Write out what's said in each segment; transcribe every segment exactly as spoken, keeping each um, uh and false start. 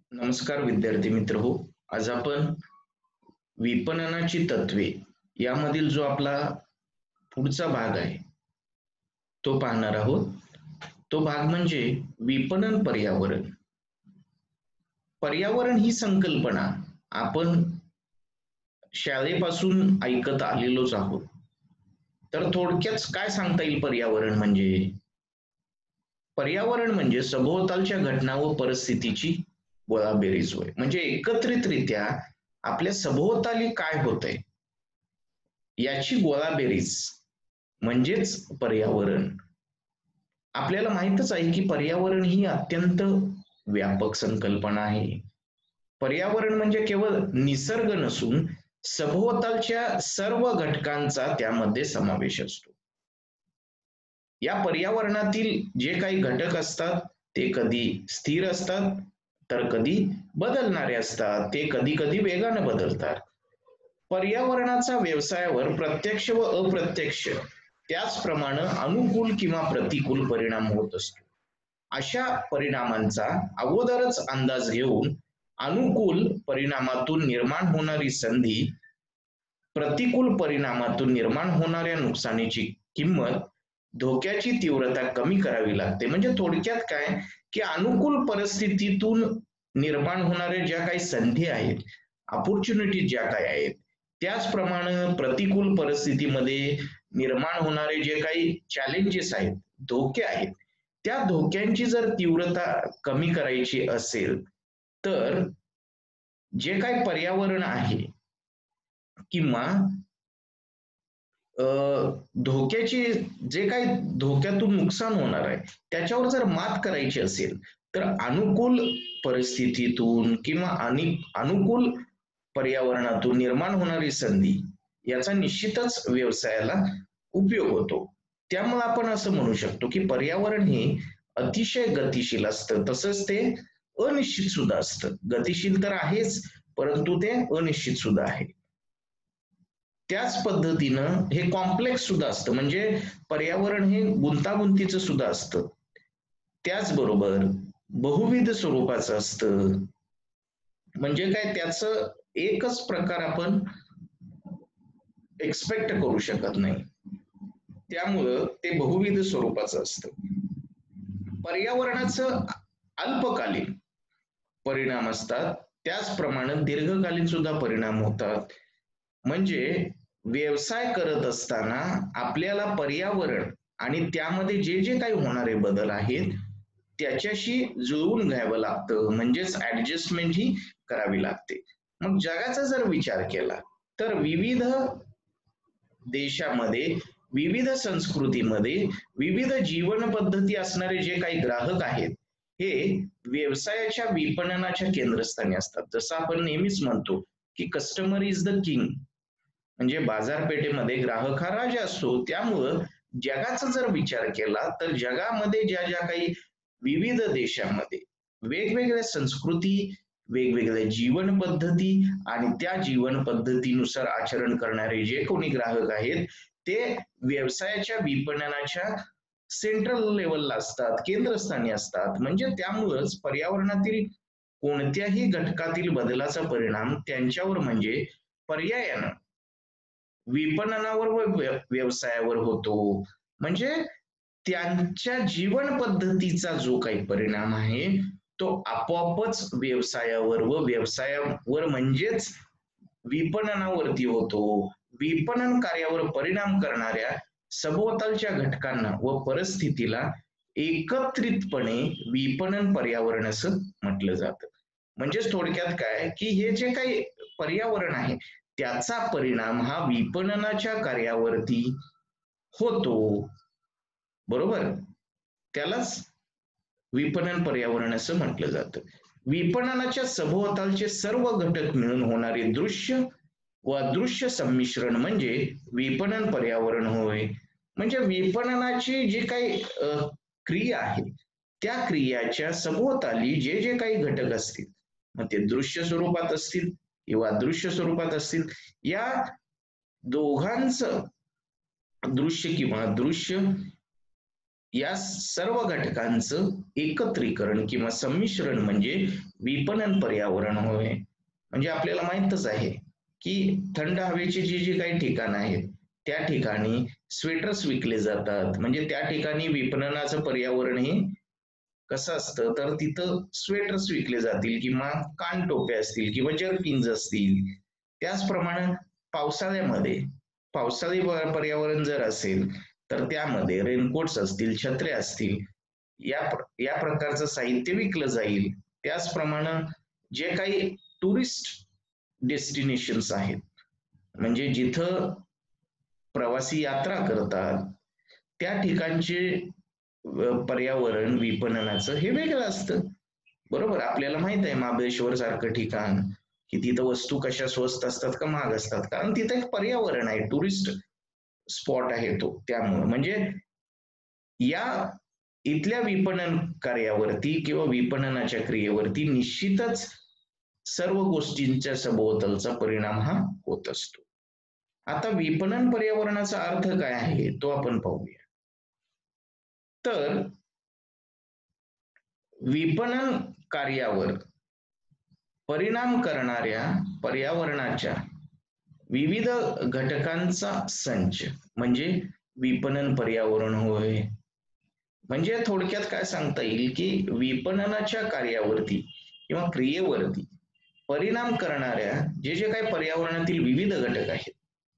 नमस्कार विद्यार्थी मित्र हो. आज आपण विपणनाची तत्वे यामधील जो आपला पुढचा भाग आहे तो पाहणार आहोत. तो भाग म्हणजे विपणन पर्यावरण. पर्यावरण ही संकल्पना आपण शाळेपासून ऐकत आलेलोच आहोत. तर थोडक्यात काय सांगता येईल पर्यावरण म्हणजे? पर्यावरण म्हणजे सभोवतालच्या घटना व परिस्थितीची गोळाबेरीज होय. म्हणजे एकत्रितरित्या आपल्या सभोवताली काय होतंय याची गोळाबेरीज म्हणजेच पर्यावरण. आपल्याला माहितच आहे की पर्यावरण ही अत्यंत व्यापक संकल्पना आहे. पर्यावरण म्हणजे केवळ निसर्ग नसून सभोवतालच्या सर्व घटकांचा त्यामध्ये समावेश असतो. या पर्यावरणातील जे काही घटक असतात ते कधी स्थिर असतात तर कधी बदलणारे असतात. ते कधी कधी वेगाने बदलतात. पर्यावरणाचा व्यवसायावर प्रत्यक्ष व अप्रत्यक्ष त्याचप्रमाणे अनुकूल किंवा प्रतिकूल परिणाम होत असतो. अशा परिणामांचा अगोदरच अंदाज घेऊन अनुकूल परिणामातून निर्माण होणारी संधी, प्रतिकूल परिणामातून निर्माण होणाऱ्या नुकसानीची किंमत, धोक्याची तीव्रता कमी करावी लागते. म्हणजे थोडक्यात काय की अनुकूल परिस्थितीतून निर्माण होणाऱ्या ज्या काही संधी आहेत, अपॉर्च्युनिटी ज्या काही आहेत, त्याचप्रमाणे प्रतिकूल परिस्थितीमध्ये निर्माण होणारे जे काही चॅलेंजेस आहेत, धोके आहेत, त्या धोक्यांची जर तीव्रता कमी करायची असेल तर जे काही पर्यावरण आहे किंवा धोक्याची जे काही धोक्यातून नुकसान होणार आहे त्याच्यावर जर मात करायची असेल तर अनुकूल परिस्थितीतून किंवा अनुकूल पर्यावरणातून निर्माण होणारी संधी याचा निश्चितच व्यवसायाला उपयोग होतो. त्यामुळे आपण असं म्हणू शकतो की पर्यावरण हे अतिशय गतिशील असतं, तसंच ते अनिश्चित सुद्धा असतं. गतिशील तर आहेच परंतु ते अनिश्चित सुद्धा आहे. त्याच पद्धतीनं हे कॉम्प्लेक्स सुद्धा असतं, म्हणजे पर्यावरण हे गुंतागुंतीचं सुद्धा असतं. त्याचबरोबर बहुविध स्वरूपाचं असतं. म्हणजे काय, त्याचं एकच प्रकार आपण एक्सपेक्ट करू शकत नाही. त्यामुळं ते बहुविध स्वरूपाचं असतं. पर्यावरणाचं अल्पकालीन परिणाम असतात, त्याचप्रमाणे दीर्घकालीन सुद्धा परिणाम होतात. म्हणजे व्यवसाय करत असताना आपल्याला पर्यावरण आणि त्यामध्ये जे जे काही होणारे बदल आहेत त्याच्याशी जुळवून घ्यावं लागतं, म्हणजेच ऍडजस्टमेंट ही करावी लागते. मग जगाचा जर विचार केला तर विविध देशामध्ये, विविध संस्कृतीमध्ये, विविध जीवन पद्धती असणारे जे काही ग्राहक आहेत हे व्यवसायाच्या विपणनाच्या केंद्रस्थानी असतात. जसं आपण नेहमीच म्हणतो की कस्टमर इज द किंग, म्हणजे बाजारपेठेमध्ये ग्राहक हा राजा असतो. त्यामुळं जगाचा जर विचार केला तर जगामध्ये ज्या ज्या काही विविध देशामध्ये वेगवेगळ्या संस्कृती, वेगवेगळ्या जीवन पद्धती आणि त्या जीवन पद्धतीनुसार आचरण करणारे जे कोणी ग्राहक आहेत ते व्यवसायाच्या विपणनाच्या सेंट्रल लेवलला असतात, केंद्रस्थानी असतात. म्हणजे त्यामुळेच पर्यावरणातील कोणत्याही घटकातील बदलाचा परिणाम त्यांच्यावर म्हणजे पर्यायानं विपणनावर व व्यवसायावर होतो. म्हणजे त्यांच्या जीवन पद्धतीचा जो काही परिणाम आहे तो आपोआपच व्यवसायावर व व्यवसायावर म्हणजेच विपणनावरती होतो. विपणन कार्यावर परिणाम करणाऱ्या सभोवतालच्या घटकांना व परिस्थितीला एकत्रितपणे विपणन पर्यावरण असं म्हटलं जातं. म्हणजेच थोडक्यात काय की हे जे काही पर्यावरण आहे त्याचा परिणाम हा विपणनाच्या कार्यावरती होतो, बरोबर? त्यालाच विपणन पर्यावरण असं म्हटलं जातं. विपणनाच्या सभोवतालचे सर्व घटक मिळून होणारे दृश्य व अदृश्य संमिश्रण म्हणजे विपणन पर्यावरण होय. म्हणजे विपणनाची जी काही क्रिया आहे त्या क्रियाच्या सभोवताली जे जे काही घटक असतील, मग ते दृश्य स्वरूपात असतील किंवा अदृश्य स्वरूपात असतील, या दोघांचं दृश्य किंवा दृश्य या सर्व घटकांचं एकत्रीकरण किंवा संमिश्रण म्हणजे विपणन पर्यावरण होय. म्हणजे आपल्याला माहितच आहे की थंड हवेची जी जी काही ठिकाणं आहेत त्या ठिकाणी स्वेटर्स विकले जातात. म्हणजे त्या ठिकाणी विपणनाचं पर्यावरण हे कसं असतं, तर तिथं स्वेटर्स विकले जातील किंवा कानटोप्या असतील किंवा जर्किन्स असतील. त्याचप्रमाणे पावसाळ्यामध्ये पावसाळी पर्यावरण जर असेल तर त्यामध्ये रेनकोट्स असतील, छत्र्या असतील, या या प्रकारचं साहित्य विकलं जाईल. त्याचप्रमाणे जे काही टुरिस्ट डेस्टिनेशन्स आहेत, म्हणजे जिथं प्रवासी यात्रा करतात त्या ठिकाणचे पर्यावरण विपणनाचं हे वेगळं असतं. बरोबर. आपल्याला माहित आहे महाबळेश्वर सारखं ठिकाण की तिथं वस्तू कशा स्वस्त असतात का महाग असतात, कारण तिथं एक पर्यावरण आहे, टुरिस्ट स्पॉट आहे तो. त्यामुळे म्हणजे या इथल्या विपणन कार्यावरती किंवा विपणनाच्या क्रियेवरती निश्चितच सर्व गोष्टींच्या सभोवतालचा परिणाम हा होत असतो. आता विपणन पर्यावरणाचा अर्थ काय आहे तो आपण पाहूया. तर विपणन कार्यावर परिणाम करणाऱ्या पर्यावरणाच्या विविध घटकांचा संच म्हणजे विपणन पर्यावरण होय. म्हणजे थोडक्यात काय सांगता येईल की विपणनाच्या कार्यावरती किंवा क्रियेवरती परिणाम करणाऱ्या जे जे काही पर्यावरणातील विविध घटक आहेत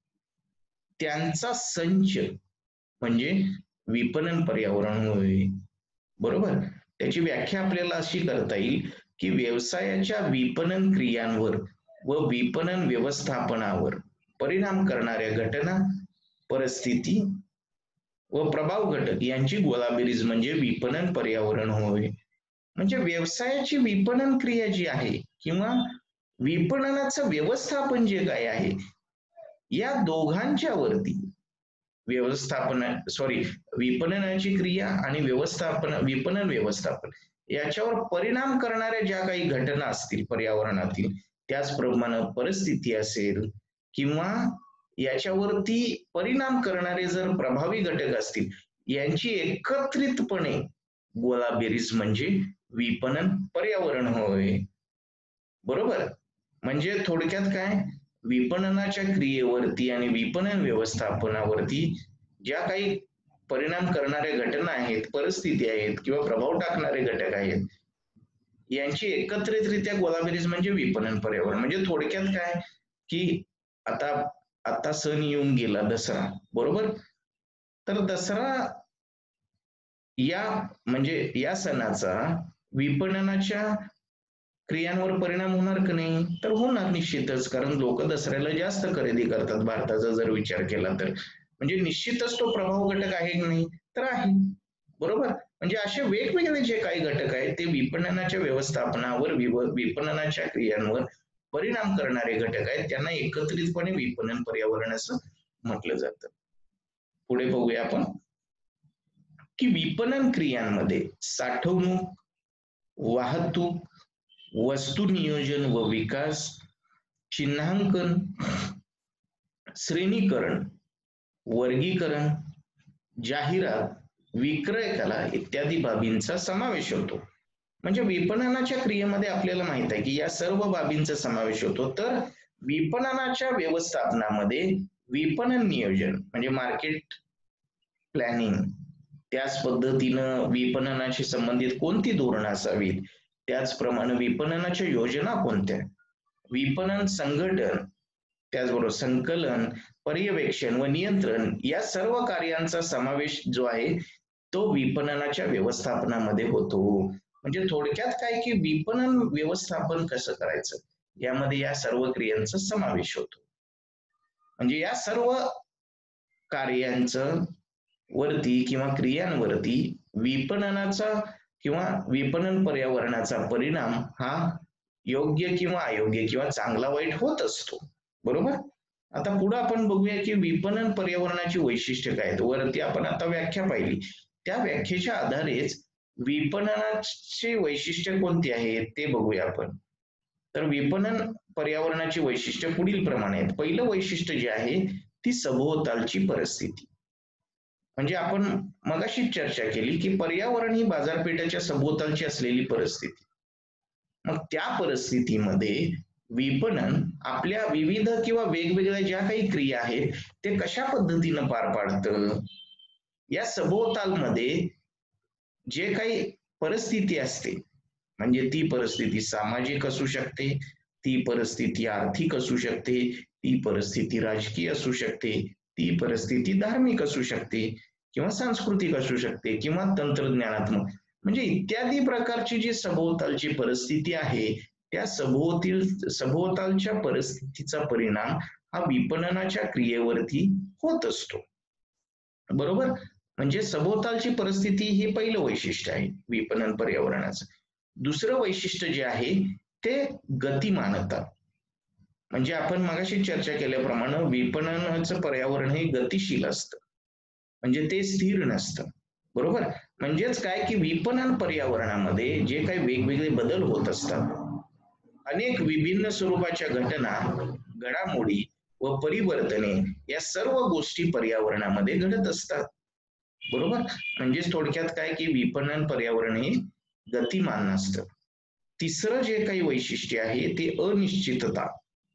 त्यांचा संच म्हणजे विपणन पर्यावरण होय. बरोबर. त्याची व्याख्या आपल्याला अशी करता येईल की व्यवसायाच्या विपणन क्रियांवर व विपणन व्यवस्थापनावर परिणाम करणाऱ्या घटना, परिस्थिती व प्रभाव घटक यांची गोळाबेरीज म्हणजे विपणन पर्यावरण होय. म्हणजे व्यवसायाची विपणन क्रिया जी आहे किंवा विपणनाचं व्यवस्थापन जे काय आहे या दोघांच्या वरती व्यवस्थापन सॉरी विपणनाची क्रिया आणि व्यवस्थापन विपणन व्यवस्थापन याच्यावर परिणाम करणाऱ्या ज्या काही घटना असतील पर्यावरणातील, त्याचप्रमाणे परिस्थिती असेल किंवा याच्यावरती परिणाम करणारे जर प्रभावी घटक असतील यांची एकत्रितपणे गोळाबेरीज म्हणजे विपणन पर्यावरण होय. बरोबर. म्हणजे थोडक्यात काय, विपणनाच्या क्रियेवरती आणि विपणन व्यवस्थापनावरती ज्या काही परिणाम करणाऱ्या घटना आहेत, परिस्थिती आहेत किंवा प्रभाव टाकणारे घटक आहेत यांची एकत्रितरित्या गोळाबेरीज म्हणजे विपणन पर्यावरण. म्हणजे थोडक्यात काय की आता आता सण येऊन गेला दसरा. बरोबर. तर दसरा या म्हणजे या सणाचा विपणनाच्या क्रियांवर परिणाम होणार की नाही, तर होणार निश्चितच. कारण लोक दसऱ्याला जास्त खरेदी करतात भारताचा जर विचार केला तर. म्हणजे निश्चितच तो प्रभाव घटक आहे की नाही, तर आहे. बरोबर. म्हणजे असे वेगवेगळे जे काही घटक आहेत ते विपणनाच्या व्यवस्थापनावर विपणनाच्या क्रियांवर परिणाम करणारे घटक आहेत, त्यांना एकत्रितपणे विपणन पर्यावरण असं म्हटलं जातं. पुढे बघूया आपण की विपणन क्रियांमध्ये साठवणूक, वाहतूक, वस्तू नियोजन व विकास, चिन्हांकन, श्रेणीकरण, वर्गीकरण, जाहिरात, विक्रय कला इत्यादी बाबींचा समावेश होतो. म्हणजे विपणनाच्या क्रियेमध्ये आपल्याला माहित आहे की या सर्व बाबींचा समावेश होतो. तर विपणनाच्या व्यवस्थापनामध्ये विपणन नियोजन म्हणजे मार्केट प्लॅनिंग, त्याच पद्धतीनं विपणनाशी संबंधित कोणती धोरणं असावीत, त्याचप्रमाणे विपणनाच्या योजना कोणत्या, विपणन संघटन, त्याचबरोबर संकलन, पर्यवेक्षण व नियंत्रण या सर्व कार्यांचा समावेश जो आहे तो विपणनाच्या व्यवस्थापनामध्ये होतो. म्हणजे थोडक्यात काय की विपणन व्यवस्थापन कसं करायचं यामध्ये या सर्व क्रियांचा समावेश होतो. म्हणजे या सर्व कार्यांचं वरती किंवा क्रियांवरती विपणनाचा किंवा विपणन पर्यावरणाचा परिणाम हा योग्य किंवा अयोग्य किंवा चांगला वाईट होत असतो. बरोबर. आता पुढे आपण बघूया की विपणन पर्यावरणाची वैशिष्ट्य काय आहेत. वरती आपण आता व्याख्या पाहिली, त्या व्याख्येच्या आधारेच विपणनाची वैशिष्ट्य कोणती आहेत ते बघूया आपण. तर विपणन पर्यावरणाची वैशिष्ट्य पुढील प्रमाणे आहेत. पहिलं वैशिष्ट्य जे आहे ती सभोवतालची परिस्थिती. म्हणजे आपण मगाशीच चर्चा केली की पर्यावरण ही बाजारपेठेच्या सभोवतालची असलेली परिस्थिती. मग त्या परिस्थितीमध्ये विपणन आपल्या विविध किंवा वेगवेगळ्या ज्या काही क्रिया आहेत ते कशा पद्धतीनं पार पाडतं, या सभोवतालमध्ये जे काही परिस्थिती असते, म्हणजे ती परिस्थिती सामाजिक असू शकते, ती परिस्थिती आर्थिक असू शकते, ती परिस्थिती राजकीय असू शकते, ती परिस्थिती धार्मिक असू शकते किंवा सांस्कृतिक असू शकते किंवा तंत्रज्ञानात्मक, म्हणजे इत्यादी प्रकारची जी सभोवतालची परिस्थिती आहे त्या सभोवतील सभोवतालच्या परिस्थितीचा परिणाम हा विपणनाच्या क्रियेवरती होत असतो. बरोबर. म्हणजे सभोवतालची परिस्थिती हे पहिलं वैशिष्ट्य आहे विपणन पर्यावरणाचं. दुसरं वैशिष्ट्य जे आहे ते गतिमानता. म्हणजे आपण मगाशी चर्चा केल्याप्रमाणे विपणनाचं पर्यावरण हे गतिशील असतं, म्हणजे ते स्थिर नसतं. बरोबर. म्हणजेच काय की विपणन पर्यावरणामध्ये जे काही वेगवेगळे बदल होत असतात, अनेक विभिन्न स्वरूपाच्या घटना, घडामोडी व परिवर्तने या सर्व गोष्टी पर्यावरणामध्ये घडत असतात. बरोबर. म्हणजेच थोडक्यात काय की विपणन पर्यावरण हे गतिमान नसतं. तिसरं जे काही वैशिष्ट्य आहे ते अनिश्चितता.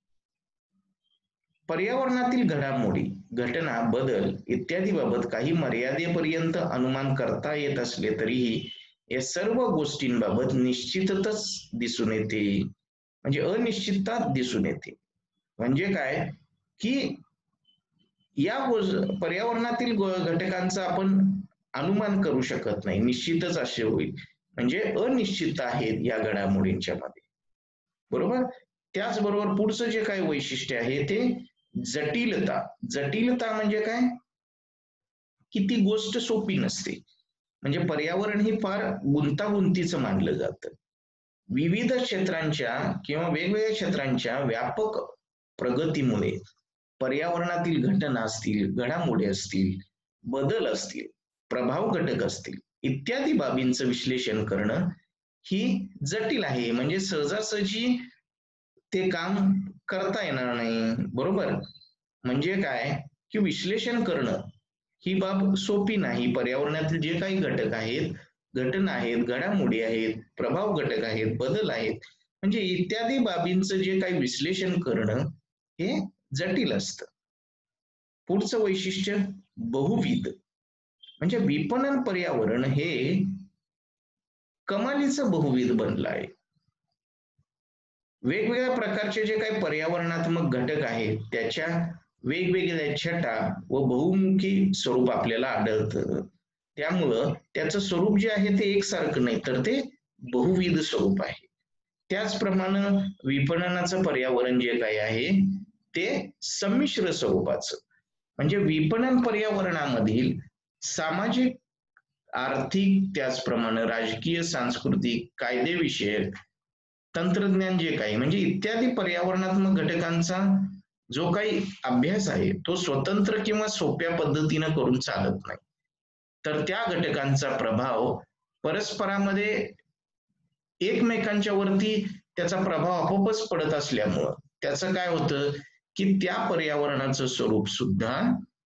पर्यावरणातील घडामोडी, घटना, बदल इत्यादी बाबत काही मर्यादेपर्यंत अनुमान करता येत असले तरीही या सर्व गोष्टींबाबत निश्चितच दिसून येते, म्हणजे अनिश्चितता दिसून येते. म्हणजे काय की या पर्यावरणातील घटकांचा आपण अनुमान करू शकत नाही, निश्चितच असे होईल, म्हणजे अनिश्चित आहेत या घडामोडींच्या मध्ये. बरोबर. त्याचबरोबर पुढचं जे काही वैशिष्ट्य आहे ते जटिलता. जटिलता म्हणजे काय की ती गोष्ट सोपी नसते, म्हणजे पर्यावरण हे फार गुंतागुंतीचं मानलं जातं. विविध क्षेत्रांच्या किंवा वेगवेगळ्या क्षेत्रांच्या व्यापक प्रगतीमुळे पर्यावरणातील घटना असतील, घडामोडी असतील, बदल असतील, प्रभाव घटक असतील इत्यादी बाबींचं विश्लेषण करणं ही जटिल आहे, म्हणजे सहजासहजी ते काम करता येणार नाही. बरोबर. म्हणजे काय की विश्लेषण करणं ही बाब सोपी नाही. पर्यावरणातील जे काही घटक आहेत, घटना आहेत, घडामोडी आहेत, प्रभाव घटक आहेत, बदल आहेत, म्हणजे इत्यादी बाबींचं जे काही विश्लेषण करणं हे जटिल असतं. पुढचं वैशिष्ट्य बहुविध. म्हणजे विपणन पर्यावरण हे कमालीचं बहुविध बनलं आहे. वेगवेगळ्या प्रकारचे जे काही पर्यावरणात्मक घटक आहेत त्याच्या वेगवेगळ्या छटा व बहुमुखी स्वरूप आपल्याला आढळतं. त्यामुळं त्याचं स्वरूप जे आहे ते एकसारखं नाही, तर ते बहुविध स्वरूप आहे. त्याचप्रमाणे विपणनाचं पर्यावरण जे काही आहे ते संमिश्र स्वरूपाचं, म्हणजे विपणन पर्यावरणामधील सामाजिक, आर्थिक, त्याचप्रमाणे राजकीय, सांस्कृतिक, कायदेविषयक, तंत्रज्ञान जे काही म्हणजे इत्यादी पर्यावरणात्मक घटकांचा जो काही अभ्यास आहे तो स्वतंत्र किंवा सोप्या पद्धतीनं करून चालत नाही, तर त्या घटकांचा प्रभाव परस्परामध्ये एकमेकांच्या वरती त्याचा प्रभाव आपोआपच पडत असल्यामुळं त्याचं काय होतं की त्या पर्यावरणाचं स्वरूप सुद्धा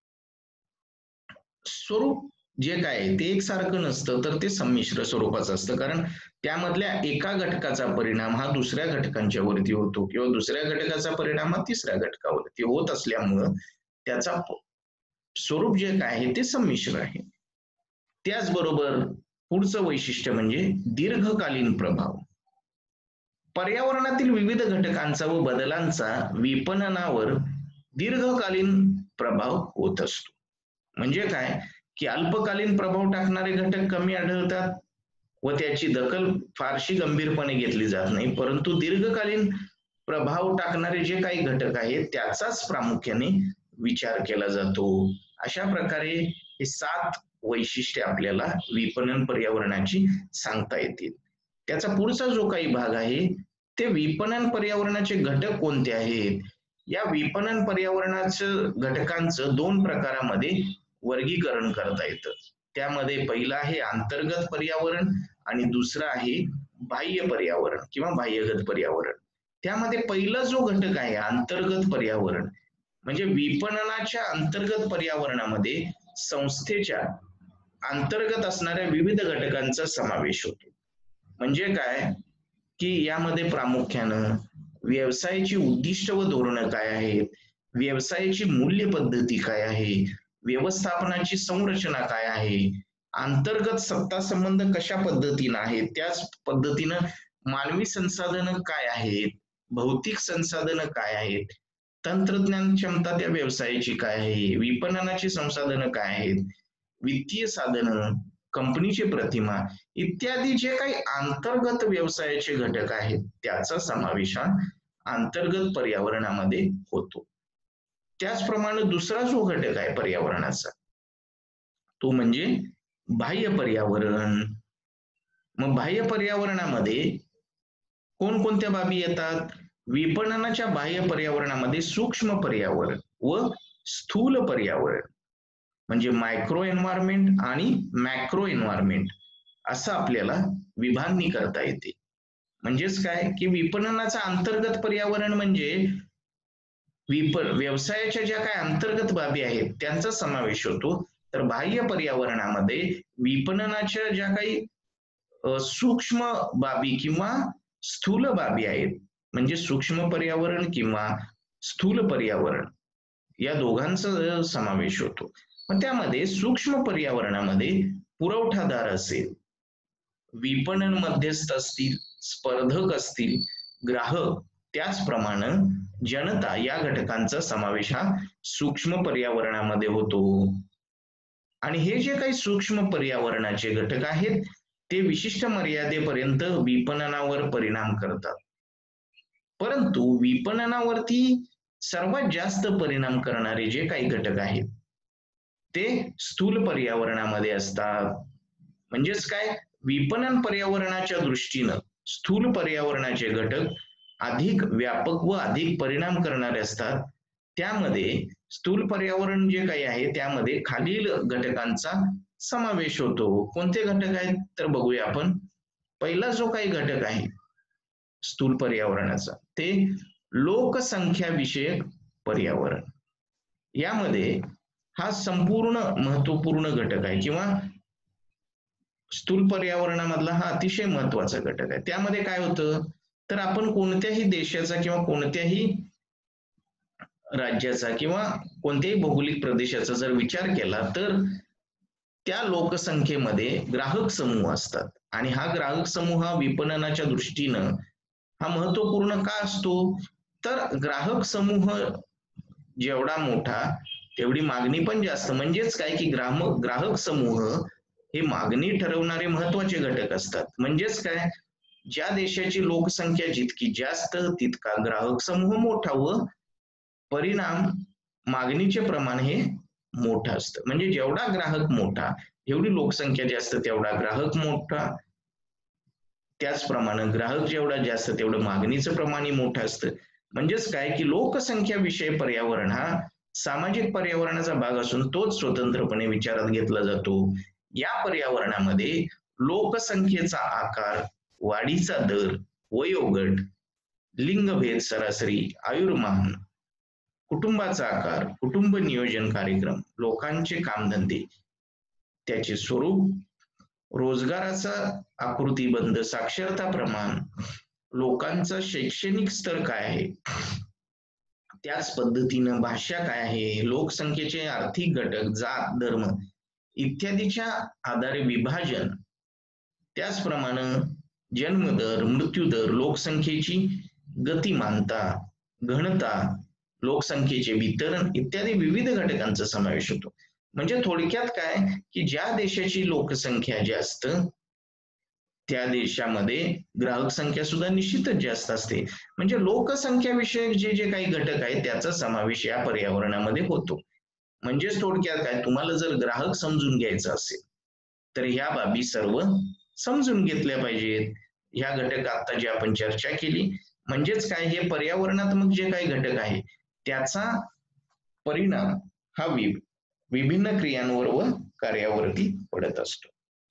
स्वरूप जे काय ते एकसारखं नसतं, तर ते संमिश्र स्वरूपाचं असतं, कारण त्यामधल्या एका घटकाचा परिणाम हा दुसऱ्या घटकांच्या वरती होतो किंवा दुसऱ्या घटकाचा परिणाम हा तिसऱ्या घटकावरती होत असल्यामुळं त्याचा स्वरूप जे काय आहे ते संमिश्र आहे. त्याचबरोबर पुढचं वैशिष्ट्य म्हणजे दीर्घकालीन प्रभाव. पर्यावरणातील विविध घटकांचा व बदलांचा विपणनावर दीर्घकालीन प्रभाव होत असतो. म्हणजे काय की अल्पकालीन प्रभाव टाकणारे घटक कमी आढळतात व त्याची दखल फारशी गंभीरपणे घेतली जात नाही, परंतु दीर्घकालीन प्रभाव टाकणारे जे काही घटक आहेत त्याचाच प्रामुख्याने विचार केला जातो. अशा प्रकारे हे सात वैशिष्ट्ये आपल्याला विपणन पर्यावरणाची सांगता येतील. त्याचा पुढचा जो काही भाग आहे ते विपणन पर्यावरणाचे घटक कोणते आहेत. या विपणन पर्यावरणाचं घटकांचं दोन प्रकारामध्ये वर्गीकरण करता येतं. त्यामध्ये पहिलं आहे अंतर्गत पर्यावरण आणि दुसरं आहे बाह्य पर्यावरण किंवा बाह्यगत पर्यावरण. त्यामध्ये पहिला जो घटक आहे अंतर्गत पर्यावरण, म्हणजे विपणनाच्या अंतर्गत पर्यावरणामध्ये संस्थेच्या अंतर्गत असणाऱ्या विविध घटकांचा समावेश होतो. म्हणजे काय की यामध्ये प्रामुख्यानं व्यवसायाची उद्दिष्ट व धोरणं काय आहेत, व्यवसायाची मूल्य पद्धती काय आहे, व्यवस्थापनाची संरचना काय आहे, अंतर्गत सत्ता संबंध कशा पद्धतीनं आहेत, त्याच पद्धतीनं मानवी संसाधनं काय आहेत, भौतिक संसाधनं काय आहेत, तंत्रज्ञान क्षमता त्या व्यवसायाची काय आहे, विपणनाची संसाधनं काय आहेत, वित्तीय साधनं, कंपनीची प्रतिमा इत्यादी जे काही अंतर्गत व्यवसायाचे घटक आहेत त्याचा समावेश हा अंतर्गत पर्यावरणामध्ये होतो. त्याचप्रमाणे दुसरा जो घटक आहे पर्यावरणाचा तो म्हणजे बाह्य पर्यावरण. मग बाह्य पर्यावरणामध्ये कोणकोणत्या बाबी येतात? विपणनाच्या बाह्य पर्यावरणामध्ये सूक्ष्म पर्यावरण व स्थूल पर्यावरण म्हणजे मायक्रो एन्व्हायरमेंट आणि मॅक्रो एन्व्हायरमेंट असं आपल्याला विभागणी करता येते. म्हणजेच काय की विपणनाचं अंतर्गत पर्यावरण म्हणजे विपण व्यवसायाच्या ज्या काही अंतर्गत बाबी आहेत त्यांचा समावेश होतो. तर बाह्य पर्यावरणामध्ये विपणनाच्या ज्या काही सूक्ष्म बाबी किंवा स्थूल बाबी आहेत म्हणजे सूक्ष्म पर्यावरण किंवा स्थूल पर्यावरण या दोघांचा समावेश होतो. मग त्यामध्ये सूक्ष्म पर्यावरणामध्ये पुरवठादार असेल, विपणन मध्यस्थ असतील, स्पर्धक असतील, ग्राहक त्याचप्रमाणे जनता या घटकांचा समावेश हा सूक्ष्म पर्यावरणामध्ये होतो. आणि हे जे काही सूक्ष्म पर्यावरणाचे घटक आहेत ते विशिष्ट मर्यादेपर्यंत विपणनावर परिणाम करतात. परंतु विपणनावरती सर्वात जास्त परिणाम करणारे जे काही घटक आहेत ते स्थूल पर्यावरणामध्ये असतात. म्हणजेच काय विपणन पर्यावरणाच्या दृष्टीनं स्थूल पर्यावरणाचे घटक अधिक व्यापक व अधिक परिणाम करणारे असतात. त्यामध्ये स्थूल पर्यावरण जे काही आहे त्यामध्ये खालील घटकांचा समावेश होतो. कोणते घटक आहेत तर बघूया आपण. पहिला जो काही घटक आहे स्थूल पर्यावरणाचा ते लोकसंख्या विषयक पर्यावरण. यामध्ये हा संपूर्ण महत्वपूर्ण घटक आहे किंवा स्थूल पर्यावरणामधला हा अतिशय महत्वाचा घटक आहे. त्यामध्ये काय होतं तर आपण कोणत्याही देशाचा किंवा कोणत्याही राज्याचा किंवा कोणत्याही भौगोलिक प्रदेशाचा जर विचार केला तर त्या लोकसंख्येमध्ये ग्राहक समूह असतात आणि हा ग्राहक समूह हा विपणनाच्या दृष्टीनं हा महत्वपूर्ण का असतो तर ग्राहक समूह जेवढा मोठा तेवढी मागणी पण जास्त. म्हणजेच काय की ग्राहक ग्राहक समूह हे मागणी ठरवणारे महत्वाचे घटक असतात. म्हणजेच काय ज्या देशाची लोकसंख्या जितकी जास्त तितका ग्राहक समूह मोठा व परिणाम मागणीचे प्रमाण हे मोठं असतं. म्हणजे जेवढा ग्राहक मोठा एवढी लोकसंख्या जास्त तेवढा ग्राहक मोठा. त्याचप्रमाणे ग्राहक जेवढा जास्त तेवढं मागणीचं प्रमाणही मोठं असतं. म्हणजेच काय की लोकसंख्या विषय पर्यावरण हा सामाजिक पर्यावरणाचा भाग असून तोच स्वतंत्रपणे विचारात घेतला जातो. या पर्यावरणामध्ये लोकसंख्येचा आकार, वाढीचा दर, वयोगट, लिंगभेद सरासरी, आयुर्मान, कुटुंबाचा आकार, कुटुंब नियोजन कार्यक्रम, लोकांचे कामधंदे, त्याचे स्वरूप, रोजगाराचा आकृतीबंध, साक्षरता प्रमाण, लोकांचा शैक्षणिक स्तर काय आहे, त्याच पद्धतीनं भाषा काय आहे, लोकसंख्येचे आर्थिक घटक, जात, धर्म इत्यादीच्या आधारे विभाजन, त्याचप्रमाणे जन्मदर, मृत्यूदर, लोकसंख्येची गतिमानता, घनता, लोकसंख्येचे वितरण इत्यादी विविध घटकांचा समावेश होतो. म्हणजे थोडक्यात काय की ज्या देशाची लोकसंख्या जास्त त्या देशामध्ये ग्राहक संख्या सुद्धा निश्चितच जास्त असते. म्हणजे लोकसंख्या विषयक जे जे काही घटक आहेत त्याचा समावेश या पर्यावरणामध्ये होतो. म्हणजेच थोडक्यात काय तुम्हाला जर ग्राहक समजून घ्यायचा असेल तर ह्या बाबी सर्व समजून घेतल्या पाहिजेत. ह्या घटक आता जे आपण चर्चा केली म्हणजेच काय हे पर्यावरणात्मक जे काही घटक आहे त्याचा परिणाम हा विभिन्न क्रियांवर व कार्यावरती पडत असतो.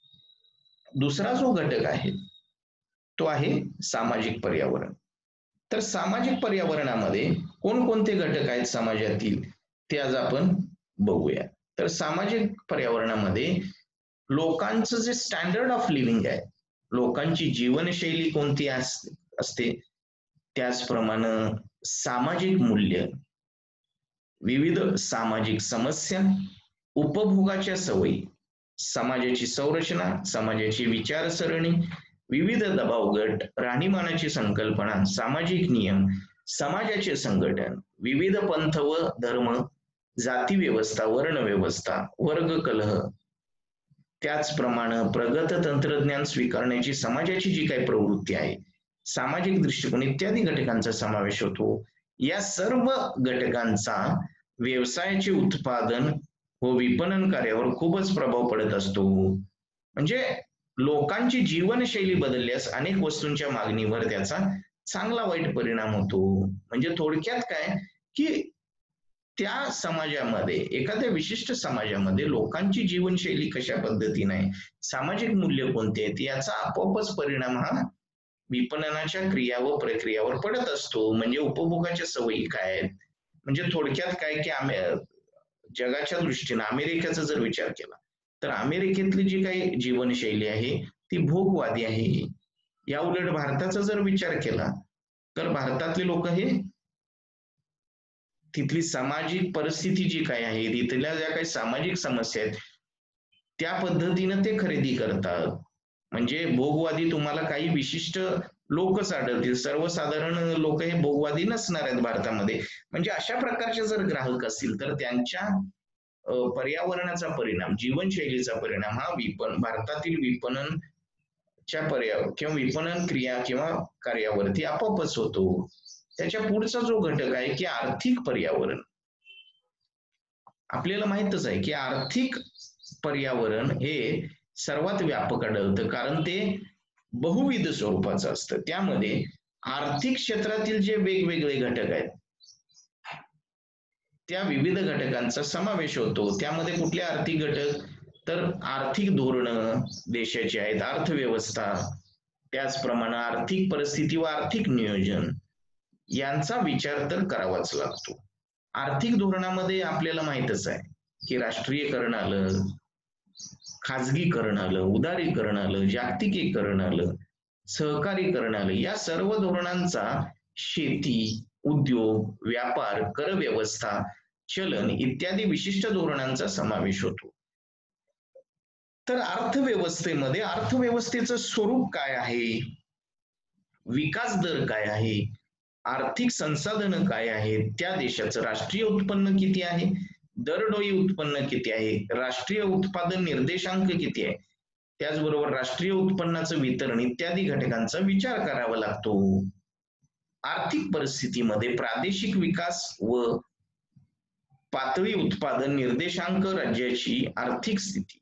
दुसरा जो घटक आहे तो आहे सामाजिक पर्यावरण. तर सामाजिक पर्यावरणामध्ये कोणकोणते घटक आहेत समाजातील ते आज आपण बघूया. तर सामाजिक पर्यावरणामध्ये लोकांचं जे स्टँडर्ड ऑफ लिव्हिंग आहे, लोकांची जीवनशैली कोणती असते, त्याचप्रमाणे सामाजिक मूल्य, विविध सामाजिक समस्या, उपभोगाच्या सवयी, समाजाची संरचना, समाजाची विचारसरणी, विविध दबाव गट, राहणीमानाची संकल्पना, सामाजिक नियम, समाजाचे संघटन, विविध पंथ व धर्म, जाती व्यवस्था, वर्ण व्यवस्था, वर्ग कलह, त्याचप्रमाणे प्रगत तंत्रज्ञान स्वीकारण्याची समाजाची जी काही प्रवृत्ती आहे, सामाजिक दृष्टिकोन इत्यादी घटकांचा समावेश होतो. या सर्व घटकांचा व्यवसायाचे उत्पादन व विपणन कार्यावर खूपच प्रभाव पडत असतो. म्हणजे लोकांची जीवनशैली बदलल्यास अनेक वस्तूंच्या मागणीवर त्याचा चांगला वाईट परिणाम होतो. म्हणजे थोडक्यात काय की त्या समाजामध्ये, एखाद्या विशिष्ट समाजामध्ये लोकांची जीवनशैली कशा पद्धतीने आहे, सामाजिक मूल्य कोणते आहेत, याचा आपोआपच परिणाम हा विपणनाच्या क्रिया व प्रक्रियावर पडत असतो. म्हणजे उपभोगाच्या सवयी काय आहेत, म्हणजे थोडक्यात काय की आम्ही जगाच्या दृष्टीने अमेरिकेचा जर विचार केला तर अमेरिकेतली जी काही जीवनशैली आहे ती भोगवादी आहे. या उलट भारताचा जर विचार केला तर भारतातले लोक हे तिथली सामाजिक परिस्थिती जी काय आहे, तिथल्या ज्या काही सामाजिक समस्या आहेत त्या पद्धतीने ते खरेदी करतात. म्हणजे भोगवादी तुम्हाला काही विशिष्ट लोकच आढळतील, सर्वसाधारण लोक हे भोगवादी नसणार आहेत भारतामध्ये. म्हणजे अशा प्रकारचे जर ग्राहक असतील तर त्यांच्या पर्यावरणाचा परिणाम, जीवनशैलीचा परिणाम हा विपणन भारतातील विपणनच्या पर्यावरण किंवा विपणन क्रिया किंवा कार्यावरती आपोआपच होतो. त्याच्या पुढचा जो घटक आहे की आर्थिक पर्यावरण. आपल्याला माहितच आहे की आर्थिक पर्यावरण हे सर्वात व्यापक आढळतं, कारण ते बहुविध स्वरूपाचं असतं. त्यामध्ये आर्थिक क्षेत्रातील जे वेगवेगळे घटक आहेत त्या विविध घटकांचा समावेश होतो. त्यामध्ये कुठले आर्थिक घटक, तर आर्थिक धोरण देशाची आहेत, अर्थव्यवस्था, त्याचप्रमाणे आर्थिक परिस्थिती व आर्थिक नियोजन यांचा विचार तर करावाच लागतो. आर्थिक धोरणामध्ये आपल्याला माहितच आहे की राष्ट्रीयकरण आलं, खाजगीकरण आलं, उदारीकरण आलं, जागतिकीकरण आलं, सहकारीकरण आलं. या सर्व धोरणांचा शेती, उद्योग, व्यापार, कर व्यवस्था, चलन इत्यादी विशिष्ट धोरणांचा समावेश होतो. तर अर्थव्यवस्थेमध्ये अर्थव्यवस्थेचं स्वरूप काय आहे, विकास दर काय आहे, आर्थिक संसाधन काय आहेत, त्या देशाचं राष्ट्रीय उत्पन्न किती आहे, दरडोई उत्पन्न किती आहे, राष्ट्रीय उत्पादन निर्देशांक किती आहे, त्याचबरोबर राष्ट्रीय उत्पन्नाचं वितरण इत्यादी घटकांचा विचार करावा लागतो. आर्थिक परिस्थितीमध्ये प्रादेशिक विकास व पातळी उत्पादन निर्देशांक, राज्याची आर्थिक स्थिती,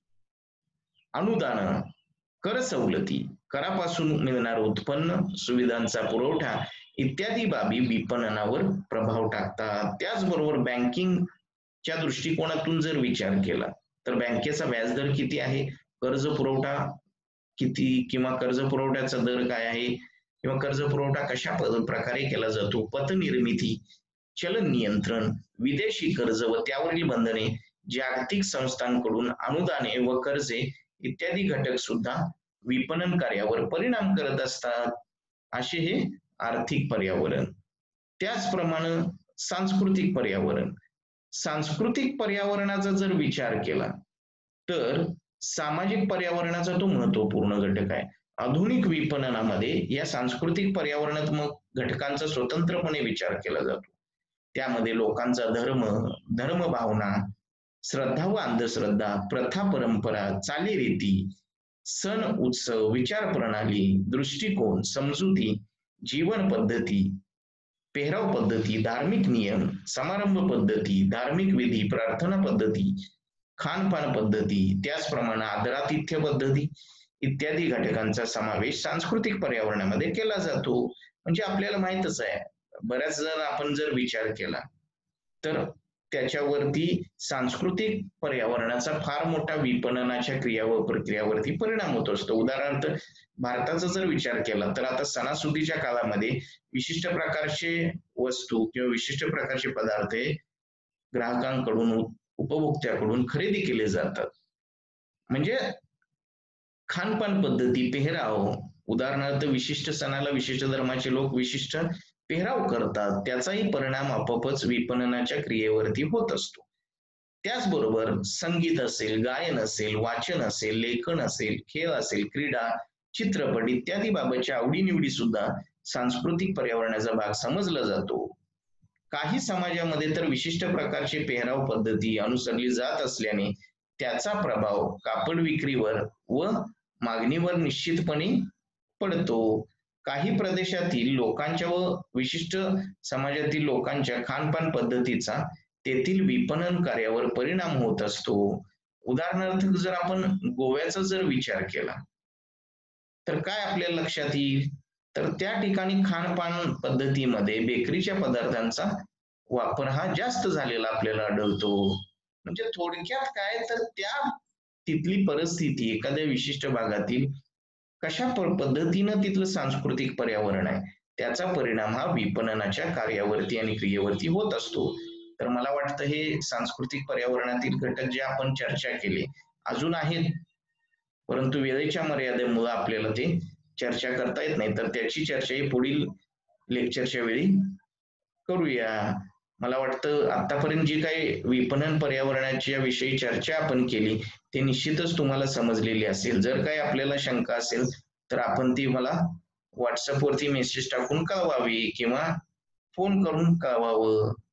अनुदान, कर सवलती, करापासून मिळणारं उत्पन्न, सुविधांचा पुरवठा इत्यादी बाबी विपणनावर प्रभाव टाकतात. त्याचबरोबर बँकिंगच्या दृष्टिकोनातून जर विचार केला तर बँकेचा व्याजदर किती आहे, कर्ज पुरवठा किती किंवा कर्ज पुरवठ्याचा दर काय आहे किंवा कर्ज पुरवठा कशा प्रकारे केला जातो, पतनिर्मिती, चलन नियंत्रण, विदेशी कर्ज व त्यावरील बंधने, जागतिक संस्थांकडून अनुदाने व कर्जे इत्यादी घटक सुद्धा विपणन कार्यावर परिणाम करत असतात. असे हे आर्थिक पर्यावरण. त्याचप्रमाणे सांस्कृतिक पर्यावरण. सांस्कृतिक पर्यावरणाचा जर विचार केला तर सामाजिक पर्यावरणाचा तो महत्वपूर्ण घटक आहे. आधुनिक विपणनामध्ये या सांस्कृतिक पर्यावरणात्मक घटकांचा स्वतंत्रपणे विचार केला जातो. त्यामध्ये लोकांचा धर्म, धर्मभावना, श्रद्धा व अंधश्रद्धा, प्रथा परंपरा, चालीरीती, सण उत्सव, विचार प्रणाली, दृष्टिकोन, समजुती, जीवन पद्धती, पेहराव पद्धती, धार्मिक नियम, समारंभ पद्धती, धार्मिक विधी, प्रार्थना पद्धती, खानपान पद्धती, त्याचप्रमाणे आदरातिथ्य पद्धती इत्यादी घटकांचा समावेश सांस्कृतिक पर्यावरणामध्ये केला जातो. म्हणजे आपल्याला माहितच आहे, बऱ्याच जर आपण जर विचार केला तर त्याच्यावरती सांस्कृतिक पर्यावरणाचा फार मोठा विपणनाच्या क्रिया व प्रक्रियावरती परिणाम होत असतो. उदाहरणार्थ भारताचा जर विचार केला तर आता सणासुदीच्या काळामध्ये विशिष्ट प्रकारचे वस्तू किंवा विशिष्ट प्रकारचे पदार्थ ग्राहकांकडून, उपभोक्त्याकडून खरेदी केले जातात. म्हणजे खानपान पद्धती, पेहराव, उदाहरणार्थ विशिष्ट सणाला विशिष्ट धर्माचे लोक विशिष्ट पेहराव करतात, त्याचाही परिणाम आपोआपच विपणनाच्या क्रियेवरती होत असतो. त्याचबरोबर संगीत असेल, गायन असेल, वाचन असेल, लेखन असेल, खेळ असेल, क्रीडा, चित्रपट इत्यादी बाबतच्या आवडीनिवडी सुद्धा सांस्कृतिक पर्यावरणाचा भाग समजला जातो. काही समाजामध्ये तर विशिष्ट प्रकारचे पेहराव पद्धती अनुसरली जात असल्याने त्याचा प्रभाव कापड विक्रीवर व मागणीवर निश्चितपणे पडतो. काही प्रदेशातील लोकांच्या व विशिष्ट समाजातील लोकांच्या खानपान पद्धतीचा तेथील विपणन कार्यावर परिणाम होत असतो. उदाहरणार्थ जर आपण गोव्याचा जर विचार केला तर काय आपल्या लक्षात येईल? तर त्या ठिकाणी खानपान पद्धतीमध्ये बेकरीच्या पदार्थांचा वापर हा जास्त झालेला आपल्याला आढळतो. म्हणजे थोडक्यात काय तर त्या तिथली परिस्थिती एखाद्या विशिष्ट भागातील कशा पद्धतीनं तिथलं सांस्कृतिक पर्यावरण आहे त्याचा परिणाम हा विपणनाच्या कार्यावरती आणि क्रियेवरती होत असतो. तर मला वाटतं हे सांस्कृतिक पर्यावरणातील घटक जे आपण चर्चा केले अजून आहेत, परंतु वेळेच्या मर्यादेमुळे आपल्याला ते चर्चा करता येत नाही, तर त्याची चर्चा ही पुढील लेक्चरच्या वेळी करूया. मला वाटतं आतापर्यंत जी काही विपणन पर्यावरणाच्या विषयी चर्चा आपण केली ते निश्चितच तुम्हाला समजलेली असेल. जर काही आपल्याला शंका असेल तर आपण ती मला व्हॉट्सअपवरती मेसेज टाकून कळवावी किंवा फोन करून कळवावं.